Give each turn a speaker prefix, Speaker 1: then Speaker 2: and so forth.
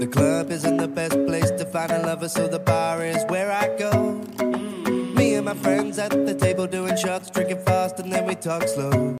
Speaker 1: club isn't the best place to find a lover, so the bar is where I go. Me and my friends at the table doing shots, drinking fast, and then we talk slow.